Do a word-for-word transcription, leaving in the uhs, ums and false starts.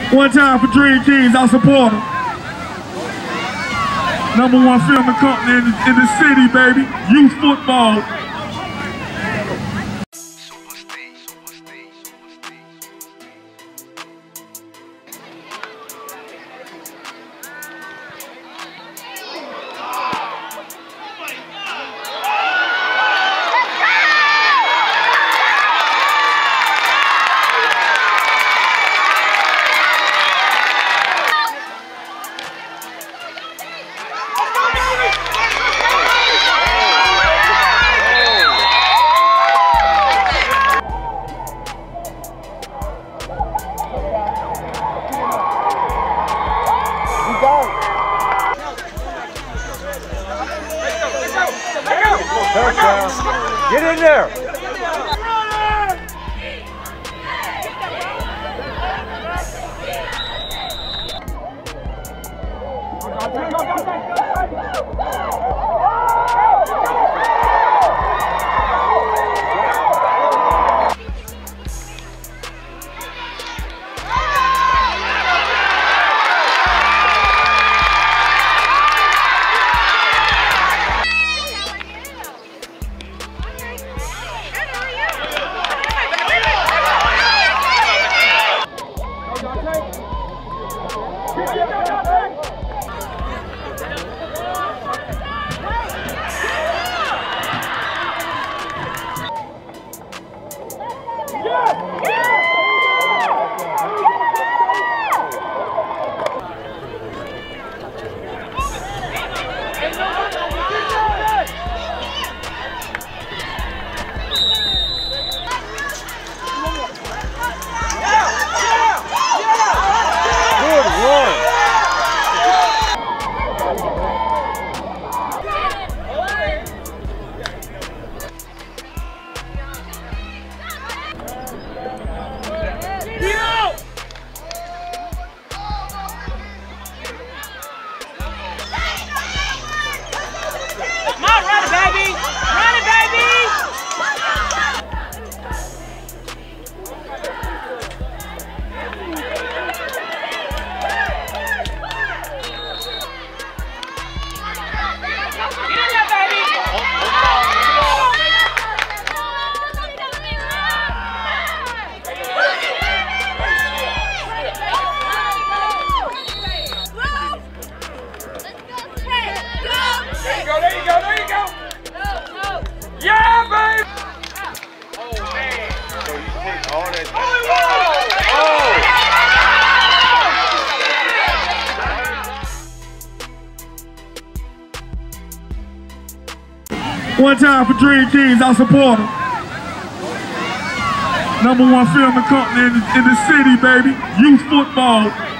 One time for Dream Kings, I support them. Number one filming company in the, in the city, baby. Youth football. Touchdown. Get in there. One time for Dream Kings, I support them. Number one filming company in the, in the city, baby. Youth football.